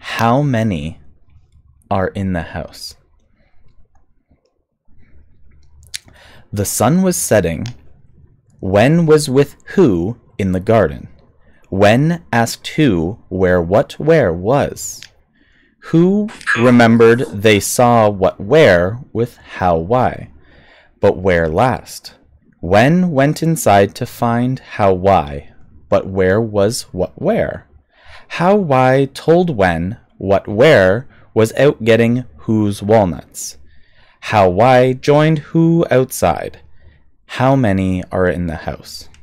How many are in the house? The sun was setting. When was with who in the garden? When asked who where what where was? Who remembered they saw what where with how why? But where last? When went inside to find how why? But where was what where? How why told when what where was out getting whose walnuts? How why joined who outside? How many are in the house?